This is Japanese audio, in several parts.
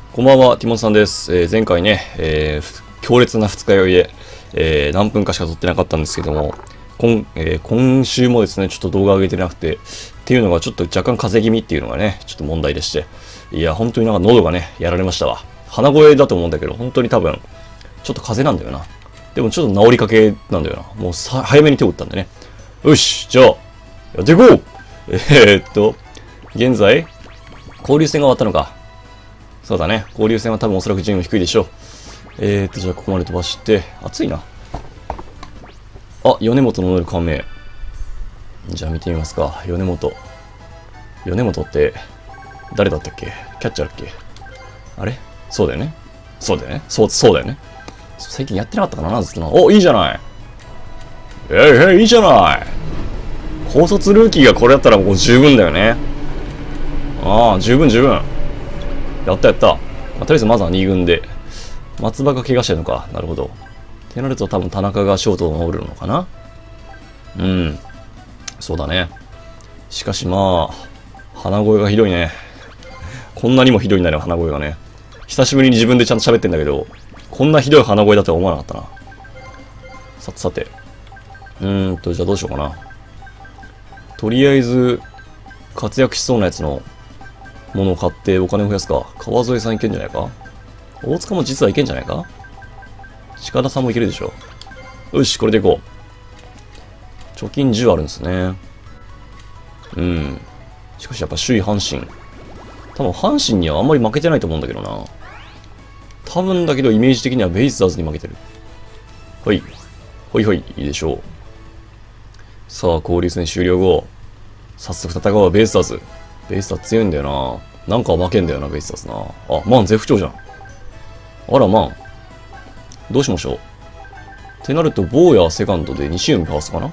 こんばんは、ティモンさんです。前回ね、強烈な二日酔いで、何分かしか撮ってなかったんですけども、今週もですね、ちょっと動画上げてなくて、っていうのがちょっと若干風邪気味っていうのがね、ちょっと問題でして、いや、本当になんか喉がね、やられましたわ。鼻声だと思うんだけど、本当に多分、ちょっと風邪なんだよな。でもちょっと治りかけなんだよな。もう早めに手を打ったんでね。よし、じゃあ、やっていこう。現在、交流戦が終わったのか。そうだね。交流戦は多分おそらく順位も低いでしょう。じゃあここまで飛ばして、暑いな。あ、米本の乗る仮名。じゃあ見てみますか。米本って誰だったっけ？キャッチャーだっけ？あれ？そうだよね。そうだよね。そうだよね。最近やってなかったかな、ずっとな。お、いいじゃない。いいじゃない。高卒ルーキーがこれだったらもう十分だよね。ああ、十分。やった。とりあえずまずは2軍で。松葉が怪我してるのか。なるほど。ってなると多分田中がショートを守るのかな。うん。そうだね。しかしまあ、鼻声がひどいね。こんなにもひどいんだよ、鼻声がね。久しぶりに自分でちゃんと喋ってんだけど、こんなひどい鼻声だとは思わなかったな。さて。じゃあどうしようかな。とりあえず、活躍しそうなやつのものを買ってお金を増やすか。川添さんいけんじゃないか。大塚も実はいけんじゃないか。鹿田さんもいけるでしょ。よし、これでいこう。貯金10あるんですね。しかしやっぱ首位阪神。多分阪神にはあんまり負けてないと思うんだけどな。多分だけどイメージ的にはベイスターズに負けてる。ほい、いいでしょう。さあ、交流戦終了後、早速戦うはベイスターズ。ベイスターズ強いんだよな。なんか負けんだよな、ベイスターズな。あ、マン絶不調じゃん。あら、マン。どうしましょう。ってなると、坊やセカンドで西海かわすかな。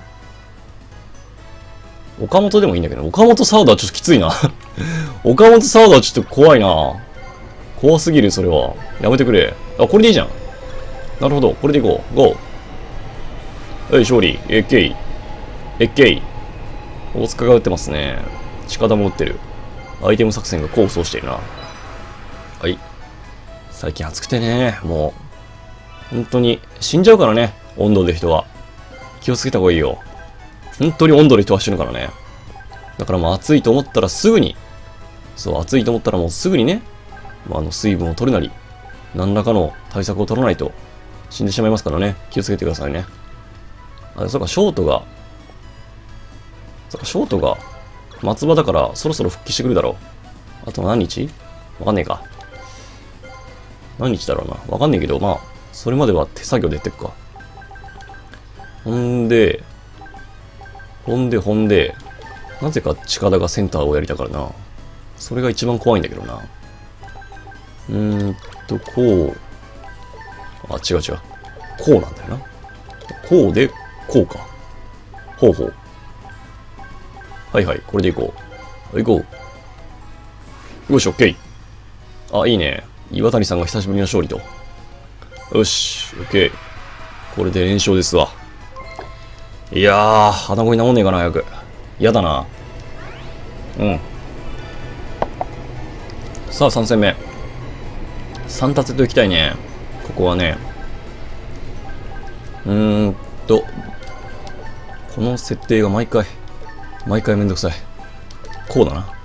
岡本でもいいんだけど、岡本サウダーちょっときついな。岡本サウダーちょっと怖いな。怖すぎる、それは。やめてくれ。あ、これでいいじゃん。なるほど、これでいこう。ゴー。はい、勝利。AK。大塚が打ってますね。近田も打ってる。アイテム作戦が功を奏しているな。はい。最近暑くてね、もう、本当に死んじゃうからね、温度で人は。気をつけた方がいいよ。本当に温度で人は死ぬからね。だからもう暑いと思ったらすぐに、暑いと思ったらもうすぐにね、水分を取るなり、何らかの対策を取らないと死んでしまいますからね。気をつけてくださいね。あ、そうか、ショートが、松葉だからそろそろ復帰してくるだろう。あと何日？わかんねえか。何日だろうな。わかんねえけど、まあ、それまでは手作業でやっていくか。ほんで、なぜか近田がセンターをやりたからな。それが一番怖いんだけどな。こう。あ、違う。こうなんだよな。こうで、こうか。ほう。はい、これでいこう。よし、オッケー。あ、いいね。岩谷さんが久しぶりの勝利と。よし、オッケー。これで連勝ですわ。いやー、鼻声治んねえかな、早く。やだな。さあ、3戦目。3立てといきたいね。ここはね。この設定が毎回めんどくさい。こうだな。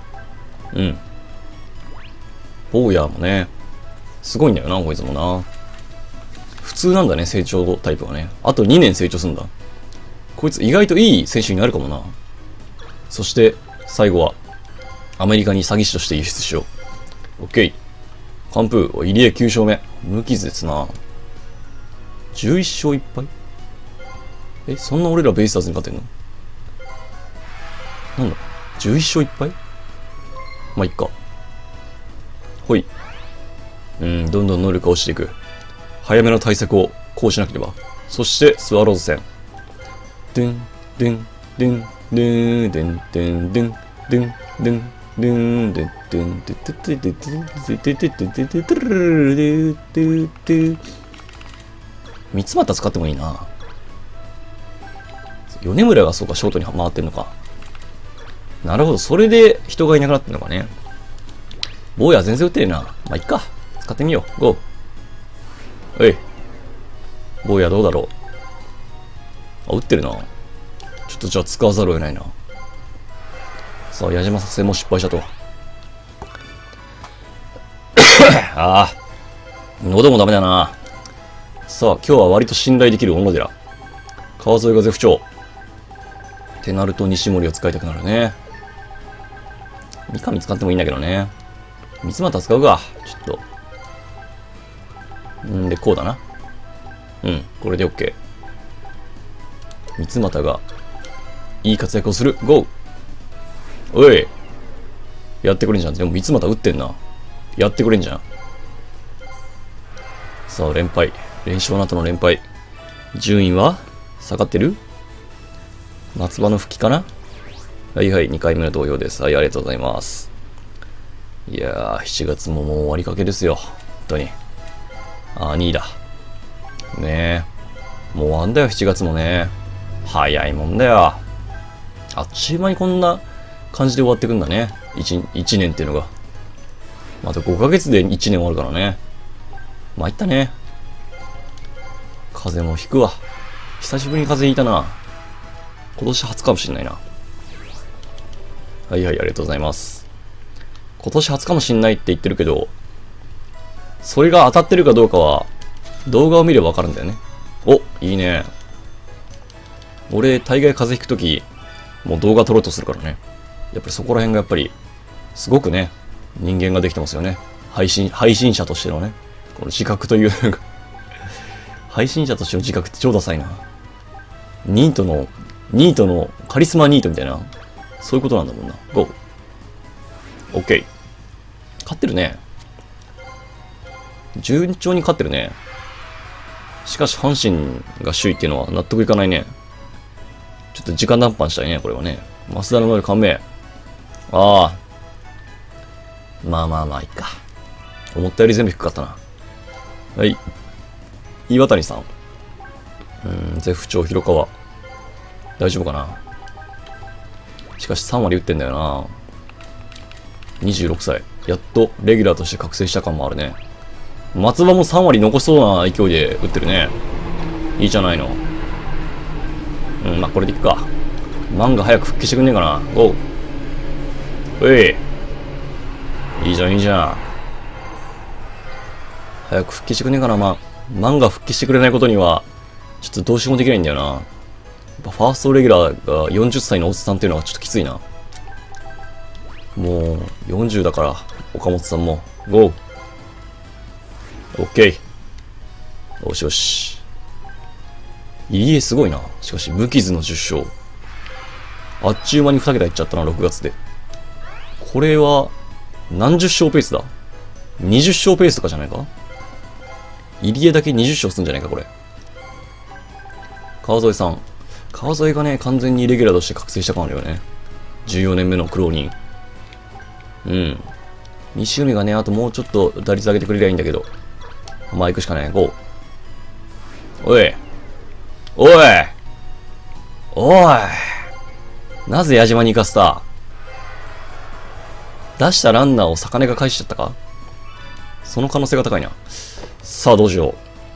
坊やもね、すごいんだよな、こいつもな。普通なんだね、成長タイプはね。あと2年成長するんだ。こいつ意外といい選手になるかもな。そして、最後は、アメリカに詐欺師として輸出しよう。オッケー。完封、入江9勝目。無傷ですな。11勝1敗？そんな俺らベイスターズに勝てんの？なんだ ?11 勝1敗？まあ、いっか。ほい。どんどん能力が落ちていく。早めの対策をこうしなければ。そして、スワローズ戦。三つ股使ってもいいな。米村がそうか、ショートに回ってんのか。なるほど、それで人がいなくなってんのかね。坊や全然打ってねえな。まあ、いっか。使使ってみよう。ゴー。えい。坊やどうだろう。あ、打ってるな。ちょっとじゃあ使わざるを得ないな。さあ、矢島作戦も失敗したと。ああ。喉もダメだな。さあ、今日は割と信頼できる小野寺。川沿いが絶不調。ってなると西森を使いたくなるね。三上使ってもいいんだけどね。三俣使うか。ちょっと。んで、こうだな。うん、これで OK。三俣がいい活躍をする。ゴー。おい。やってくれんじゃん。でも三俣打ってんな。やってくれんじゃん。さあ、連敗。連勝の後の連敗。順位は下がってる？夏場の復帰かな？はいはい、2回目の投票です。はい、ありがとうございます。いやー、7月ももう終わりかけですよ。本当に。あー、2位だ。ねえ。もう終わんだよ、7月もね。早いもんだよ。あっちゅう間にこんな感じで終わってくんだね。1年っていうのが。また5ヶ月で1年終わるからね。参ったね。風邪もひくわ。久しぶりに風邪ひいたな。今年初かもしれないな。はいはい、ありがとうございます。今年初かもしんないって言ってるけど、それが当たってるかどうかは、動画を見ればわかるんだよね。お、いいね。俺、大概風邪ひくとき、もう動画撮ろうとするからね。やっぱりそこら辺がやっぱり、すごくね、人間ができてますよね。配信者としてのね、この自覚という配信者としての自覚って超ダサいな。ニートのカリスマニートみたいな、そういうことなんだもんな。ゴー。オッケー。勝ってるね。順調に勝ってるね。しかし阪神が首位っていうのは納得いかないね。ちょっと時間談判したいね、これはね。増田の能力完明。ああ。まあ、いっか。思ったより全部低かったな。はい。岩谷さん。絶不調広川。大丈夫かな。しかし3割打ってんだよな。26歳。やっとレギュラーとして覚醒した感もあるね。松葉も3割残しそうな勢いで打ってるね。いいじゃないの。まあこれでいっか。漫画早く復帰してくんねえかな。ゴー。いいじゃん、いいじゃん。早く復帰してくんねえかな。漫画復帰してくれないことには、ちょっとどうしようもできないんだよな。やっぱファーストレギュラーが40歳のおっさんっていうのはちょっときついな。もう40だから、岡本さんも。ゴー。オッケー。よしよし。入江すごいな。しかし、無傷の10勝。あっちゅう間に2桁いっちゃったな、6月で。これは、何十勝ペースだ ?20 勝ペースとかじゃないか。入江だけ20勝すんじゃないか、これ。川添さん。川添がね、完全にレギュラーとして覚醒した感あるよね。14年目の苦労人。西海がね、あともうちょっと打率上げてくれりゃいいんだけど。まあ行くしかない。ゴー。おい。おい。おい。なぜ矢島に行かせた？出したランナーを坂根が返しちゃったか？その可能性が高いな。さあどうしよう。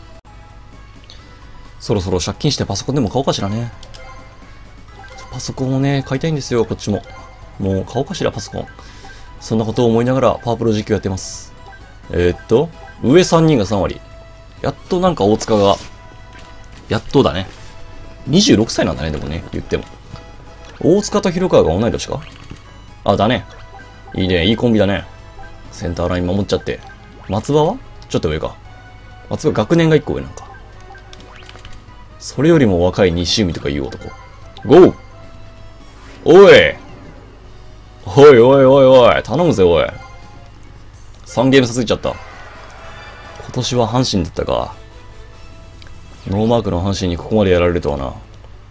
そろそろ借金してパソコンでも買おうかしらね。パソコンをね、買いたいんですよ、こっちも。もう買おうかしら、パソコン。そんなことを思いながらパワープロ実況やってます。上3人が3割。やっとなんか大塚が、やっとだね。26歳なんだね、でもね、言っても。大塚と広川が同い年か？あ、だね。いいね、いいコンビだね。センターライン守っちゃって。松葉はちょっと上か。松葉学年が1個上なんか。それよりも若い西海とかいう男。ゴー！おい！おいおいおいおい、頼むぜおい。3ゲーム差ついちゃった。今年は阪神だったか。ノーマークの阪神にここまでやられるとはな。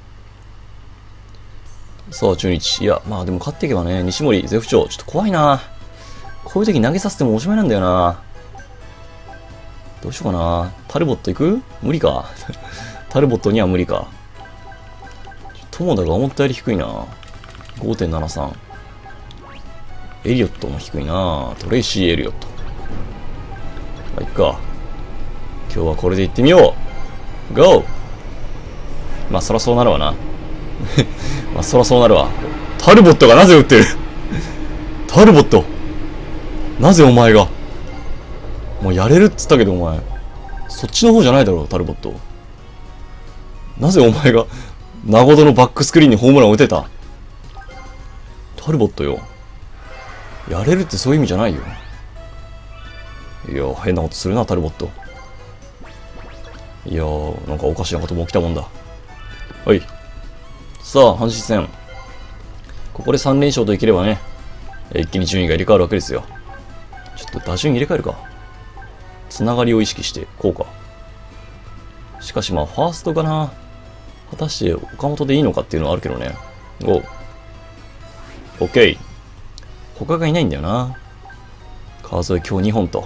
さあ、中日。いや、まあでも勝っていけばね、西森、絶不調。ちょっと怖いな。こういう時投げさせてもおしまいなんだよな。どうしようかな。タルボット行く？無理か。タルボットには無理か。友田が思ったより低いな。5.73。エリオットも低いな。トレイシー・エリオット。 まあ、いっか。今日はこれで行ってみよう。GO! まあ、そらそうなるわな。まあ、そらそうなるわ。タルボットがなぜ撃ってるタルボット。なぜお前が。もうやれるっつったけどお前。そっちの方じゃないだろう、タルボット。なぜお前が、ナゴドのバックスクリーンにホームランを打てた。タルボットよ。やれるってそういう意味じゃないよ。いや、変なことするな、タルボット。いやー、なんかおかしなことも起きたもんだ。はい。さあ、阪神戦。ここで3連勝といければね、一気に順位が入れ替わるわけですよ。ちょっと打順入れ替えるか。つながりを意識して、こうか。しかしまあ、ファーストかな。果たして岡本でいいのかっていうのはあるけどね。5。OK。他がいないんだよな。川添今日2本と。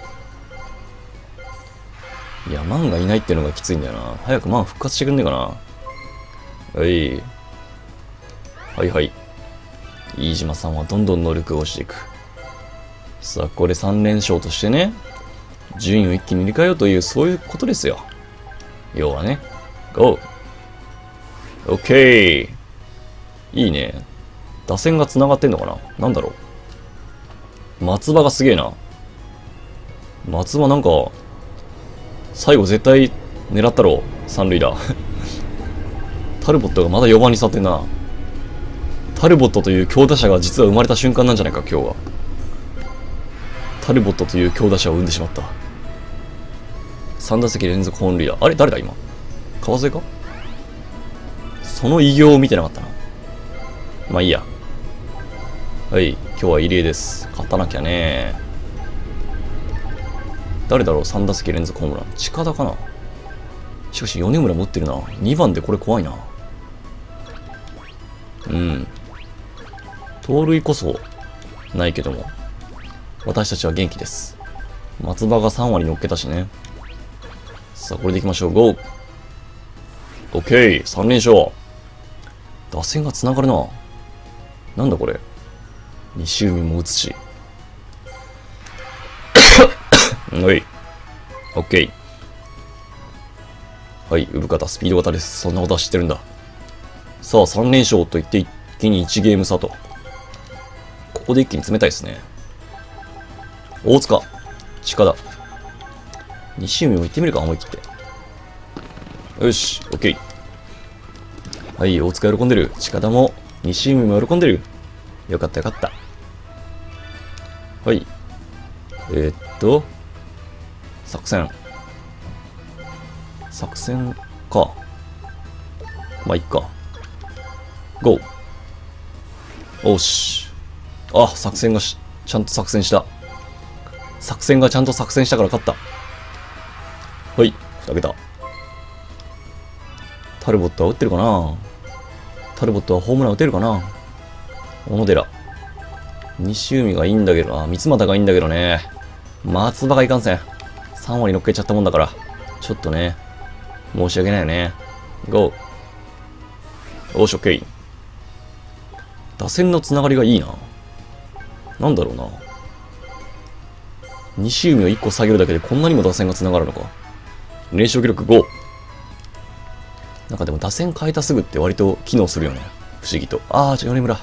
いや、マンがいないっていうのがきついんだよな。早くマン復活してくんねえかな。はい。はいはい。飯島さんはどんどん能力が落ちていく。さあ、これ3連勝としてね、順位を一気に入れ替えようという、そういうことですよ。要はね。GO! OK! いいね。打線が繋がってんのかな。なんだろう。松葉がすげえな。松葉なんか、最後絶対狙ったろ。三塁打。タルボットがまだ4番に座ってんな。タルボットという強打者が実は生まれた瞬間なんじゃないか、今日は。タルボットという強打者を生んでしまった。3打席連続本塁打。あれ誰だ今。川添か。その偉業を見てなかったな。まあいいや。はい、今日は入江です。勝たなきゃね。誰だろう ?3 打席連続ホームラン。近田かな。しかし米村持ってるな。2番でこれ怖いな。うん。盗塁こそないけども、私たちは元気です。松葉が3割乗っけたしね。さあ、これでいきましょう。GO! OK! 3連勝。打線が繋がるな。なんだこれ。西海も打つし。はい。OK。はい、産方、スピード型です。そんなことは知ってるんだ。さあ、3連勝と言って一気に1ゲーム差と。ここで一気に詰めたいですね。大塚、近田。西海も行ってみるか、思い切って。よし、OK。はい、大塚喜んでる。近田も、西海も喜んでる。よかったよかった。はい。作戦。作戦か。まあ、いっか。GO! おし。あ、作戦がちゃんと作戦した。作戦がちゃんと作戦したから勝った。はい、2桁。タルボットは打ってるかな。タルボットはホームラン打てるかな。小野寺。西海がいいんだけどな。三俣がいいんだけどね。松葉がいかんせん。3割乗っけちゃったもんだから。ちょっとね。申し訳ないよね。GO! おし、OK。打線のつながりがいいな。なんだろうな。西海を1個下げるだけでこんなにも打線がつながるのか。連勝記録5。なんかでも打線変えたすぐって割と機能するよね。不思議と。あー、米村。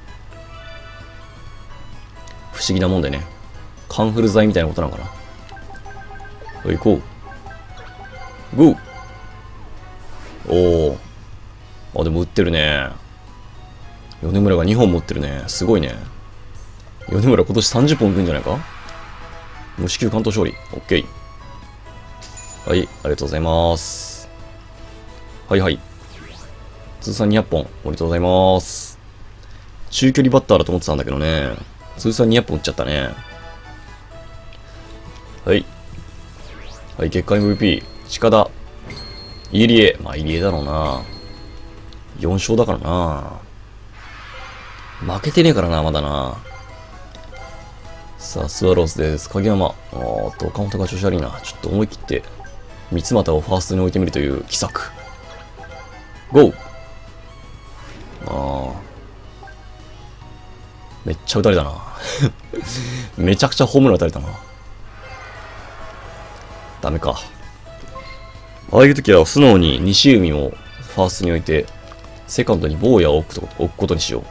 不思議なもんでね。カンフル剤みたいなことなのかな。はい、行こう。ゴー。おー。あ、でも打ってるね。米村が2本持ってるね。すごいね。米村今年30本打くんじゃないか。無四球完投勝利。オッケー。はい、ありがとうございます。はいはい。通算200本。おめでとうございます。中距離バッターだと思ってたんだけどね。通算200本打っちゃったね。はい。はい、月間 MVP。近田。入江。まあ、入江だろうな。4勝だからな。負けてねえからな、まだな。さあ、スワローズです。影山。岡本が調子悪いな。ちょっと思い切って、三俣をファーストに置いてみるという奇策。GO! めっちゃ打たれたな。めちゃくちゃホームラン打たれたな。 ダメか。ああいう時は素直に西海をファーストに置いて、セカンドに坊やを置くことにしよう。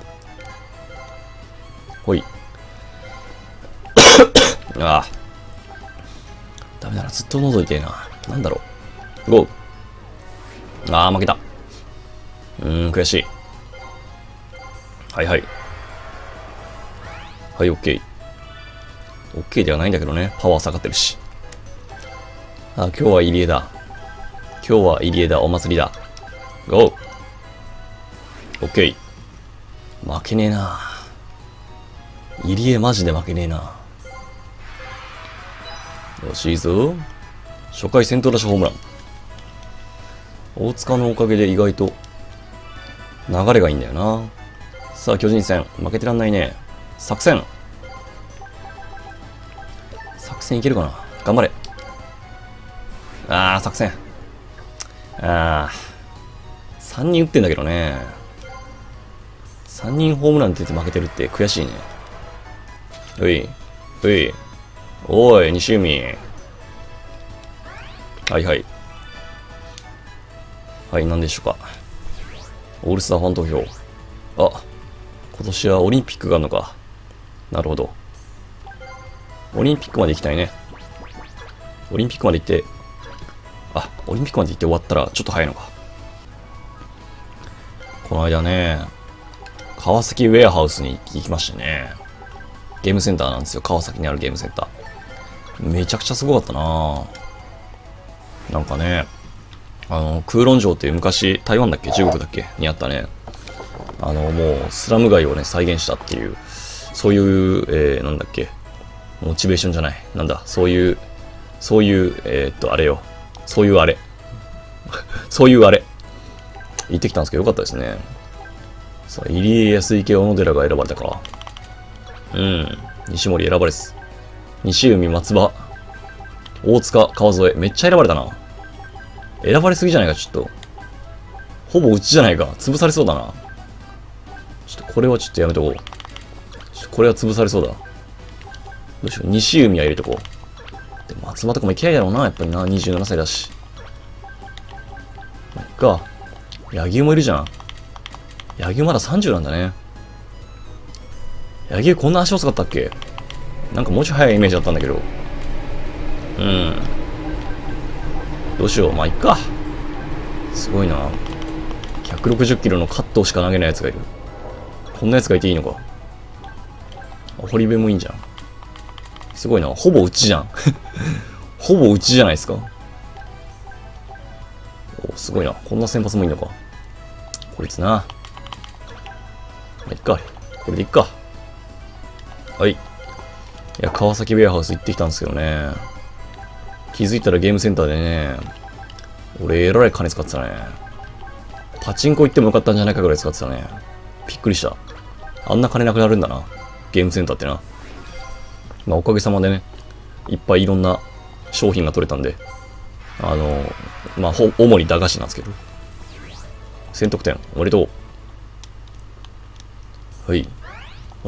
ほい。ああ。ダメだな、ずっと覗いてえな。なんだろう。ゴー。ああ、負けた。悔しい。はいはい。はい、オッケー。オッケーではないんだけどね。パワー下がってるし。あ、今日は入江だ。今日は入江だ。お祭りだ。ゴー。オッケー。負けねえな。入江マジで負けねえな。よし、いいぞ。初回先頭打者ホームラン。大塚のおかげで意外と流れがいいんだよな。さあ、巨人戦。負けてらんないね。作戦いけるかな。頑張れ。作戦。3人打ってんだけどね。3人ホームラン出て負けてるって悔しいね。うい。おい、西海。はいはい。はい、何でしょうか。オールスターファン投票。今年はオリンピックがあるのか。なるほど。オリンピックまで行きたいね。オリンピックまで行って、オリンピックまで行って終わったらちょっと早いのか。この間ね、川崎ウェアハウスに行きましたね。ゲームセンターなんですよ。川崎にあるゲームセンター。めちゃくちゃすごかったな。なんかね、空論城っていう昔、台湾だっけ中国だっけにあったね、もうスラム街をね、再現したっていう、そういう、なんだっけ、モチベーションじゃない。なんだ、そういう、あれよ。そういうあれ。そういうあれ。行ってきたんですけどよかったですね。さあ、入江、安池、小野寺が選ばれたか。西森選ばれず。西海、松葉、大塚、川添。めっちゃ選ばれたな。選ばれすぎじゃないか、ちょっと。ほぼうちじゃないか。潰されそうだな。ちょっとこれはちょっとやめとこう。これは潰されそうだ。どうしよう。西海は入れとこう。で、松葉とかも行きたいだろうな、やっぱりな。27歳だし。まあ、いっか。柳生もいるじゃん。柳生まだ30なんだね。柳生こんな足遅かったっけ？なんかもうちょい速いイメージだったんだけど。どうしよう。まあ、いっか。すごいな。160キロのカットしか投げないやつがいる。こんなやつがいていいのか。堀部もいいんじゃん。すごいな。ほぼうちじゃん。ほぼうちじゃないですか。すごいな。こんな先発もいいのか。こいつな。まあ、いっか。これでいっか。はい。いや、川崎ウェアハウス行ってきたんですけどね。気づいたらゲームセンターでね、俺、えらい金使ってたね。パチンコ行ってもよかったんじゃないかぐらい使ってたね。びっくりした。あんな金なくなるんだな。ゲームセンターってな。まあ、おかげさまでね、いっぱいいろんな商品が取れたんで、まあ、主に駄菓子なんですけど。1000得点、おめでとう。はい。はい。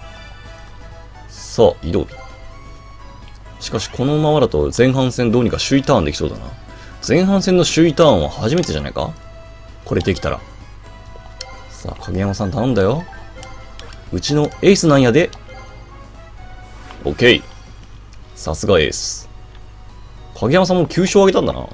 さあ、移動日。しかし、このままだと前半戦どうにか首位ターンできそうだな。前半戦の首位ターンは初めてじゃないか？これできたら。さあ、影山さん頼んだよ。うちのエースなんやで。オッケー。さすがエース。影山さんも9勝あげたんだな。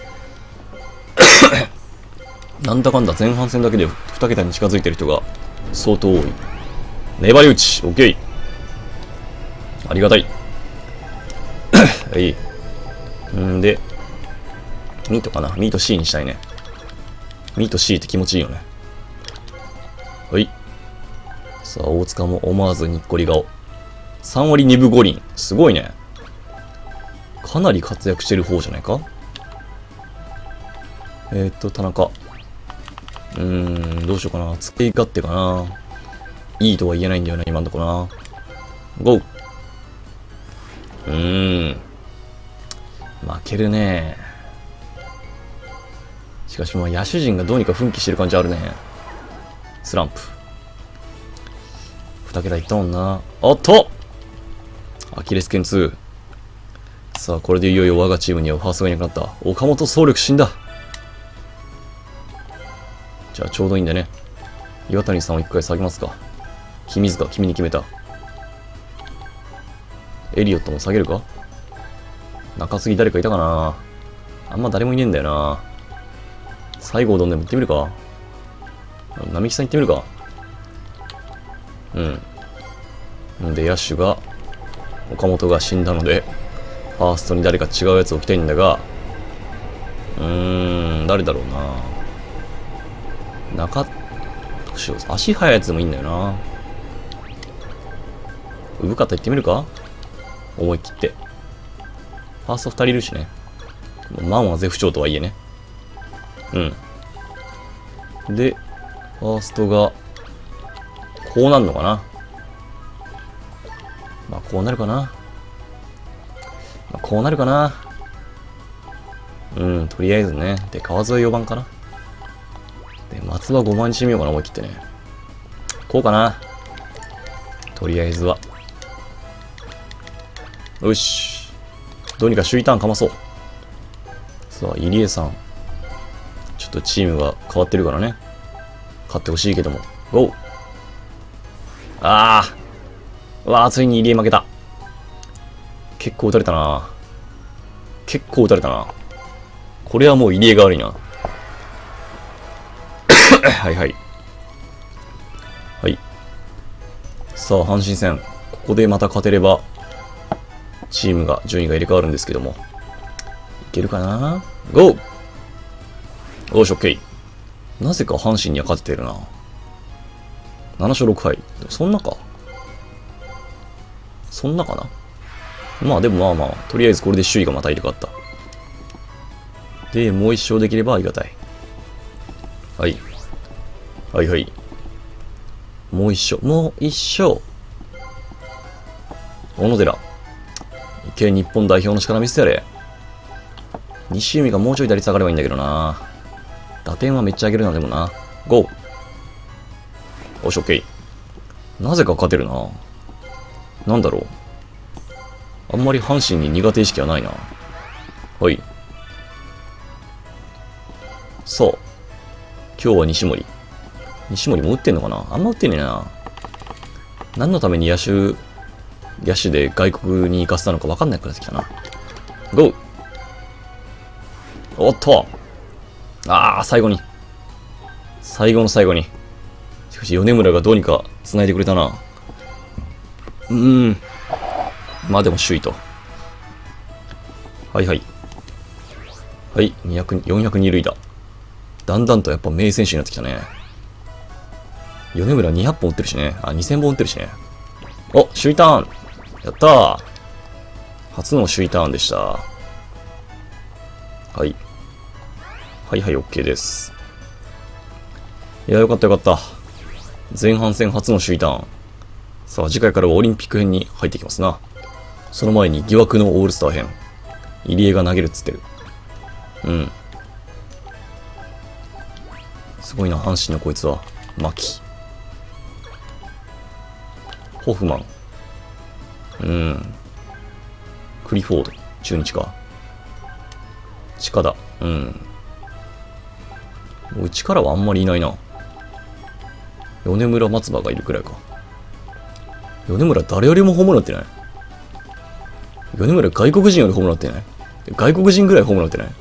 なんだかんだ前半戦だけで2桁に近づいてる人が相当多い。粘り打ち。オッケー。ありがたい。はい。んで、ミートかな。ミート C にしたいね。ミート C って気持ちいいよね。はい。さあ、大塚も思わずにっこり顔。3割2分5厘。すごいね。かなり活躍してる方じゃないか。田中。どうしようかな。使い勝手かな。いいとは言えないんだよな、今んとこな。ゴー。負けるね。しかしもう野手陣がどうにか奮起してる感じあるね。スランプ。2桁いったもんな。おっとアキレス腱2。 さあ、これでいよいよ我がチームにはファーストがいなくなった。岡本総力死んだ。じゃあ、ちょうどいいんでね。岩谷さんを一回下げますか。君塚、君に決めた。エリオットも下げるか。中継ぎ誰かいたかな。あんま誰もいねえんだよな。西郷どんでも行ってみるか。並木さん行ってみるか。んで、野手が、岡本が死んだので、ファーストに誰か違うやつを置きたいんだが、誰だろうな。どうしよう。足速いやつでもいいんだよな。産方行ってみるか。思い切って。ファースト2人いるしね。マンは絶不調とはいえね。で、ファーストが、こうなるのかな。まあ、こうなるかな。こうなるかな。とりあえずね。で、川添4番かな。で、松葉5番にしてみようかな、思い切ってね。こうかな。とりあえずは。よし。どうにか首位ターンかまそう。さあ、入江さん。ちょっとチームが変わってるからね。勝ってほしいけども。ゴー。ついに入江負けた。結構打たれたな。これはもう入江が悪いな。はいはい。はい。さあ、阪神戦。ここでまた勝てれば、チームが、順位が入れ替わるんですけども。いけるかな。ゴー。よし、オッケー。なぜか阪神には勝ててるな。7勝6敗。そんなか。そんなかな。まあでもまあ、とりあえずこれで首位がまた入れ替わった。で、もう一勝できればありがたい。はい。はいはい。もう一勝。小野寺。いけ、日本代表の力見せてやれ。西海がもうちょい打率上がればいいんだけどな。打点はめっちゃ上げるな、でもな。ゴー。よし、オッケー。なぜか勝てるな。なんだろう。あんまり阪神に苦手意識はないな。はい。さあ。今日は西森。西森も打ってんのかな。あんま打ってねえな。何のために野手で外国に行かせたのか分かんなくなってきたな。ゴー。おっと。最後の最後に。しかし、米村がどうにか繋いでくれたな。まあでも首位と。はいはい。はい、402塁打。だんだんとやっぱ名選手になってきたね。米村200本打ってるしね。2000本打ってるしね。お、首位ターン。やったー。初の首位ターンでした。はい。はいはい、OK です。いや、よかったよかった。前半戦初の首位ターン。さあ、次回からはオリンピック編に入ってきますな。その前に疑惑のオールスター編。入江が投げるっつってる。すごいな、阪神のこいつは。牧。ホフマン。クリフォード。中日か。近田。うちからはあんまりいないな。米村松葉がいるくらいか。米村誰よりもホームラン打ってない。米村外国人よりホームラン打ってない。外国人ぐらいホームラン打ってない。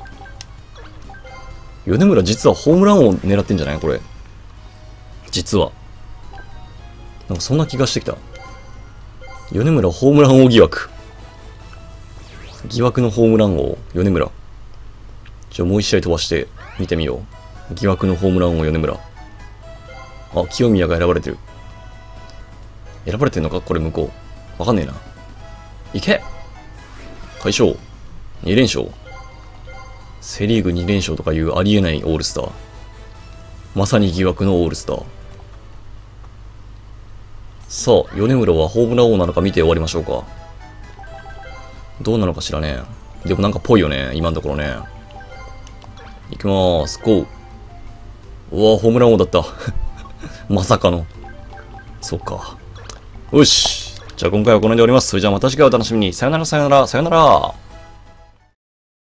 米村実はホームラン王狙ってんじゃないこれ。実は。なんかそんな気がしてきた。米村ホームラン王疑惑。疑惑のホームラン王、米村。もう一試合飛ばして見てみよう。疑惑のホームラン王、米村。清宮が選ばれてる。選ばれてんのかこれ向こう。わかんねえな。いけ快勝。2連勝。セリーグ2連勝とかいうありえないオールスター。まさに疑惑のオールスター。さあ、米村はホームラン王なのか見て終わりましょうか。どうなのかしらね。でもなんかぽいよね、今のところね。いきまーす、ゴー。うわ、ホームラン王だった。まさかの。そっか。よし。じゃあ今回はこの辺で終わります。それじゃあまた次回お楽しみに。さよならさよならさよなら。